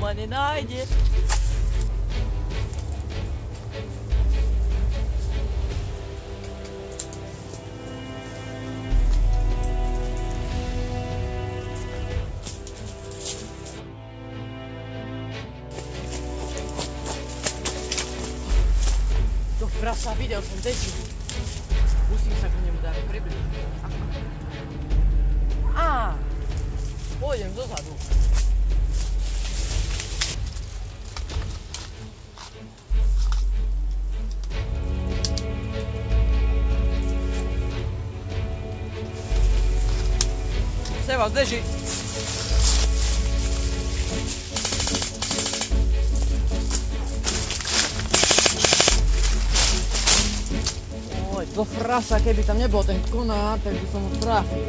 ma nenájde. To prasa, videl som Deži. Musím sa k nemu dať približiť. Pôjdem dozadu. Seba, Deži. To frasa, keby tam nebol ten konár, tak by som ho trafil.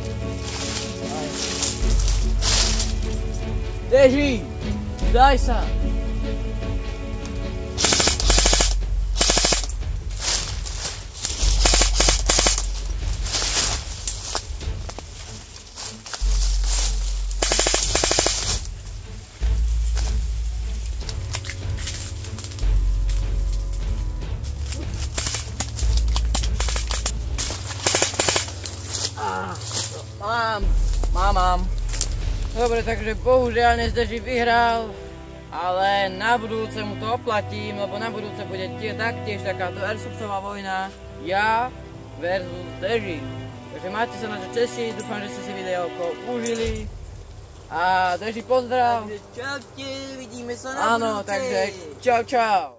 Deži, daj sa! Mám. Dobre, takže bohužiaľ dnes Deži vyhral, ale na budúce mu to oplatím, lebo na budúce bude taktiež takáto airsoftová vojna, ja versus Deži. Takže máte sa na čo tešiť, dúfam, že ste si video užili. A Deži pozdrav. Čaute, vidíme sa na budúce. Áno, takže čau.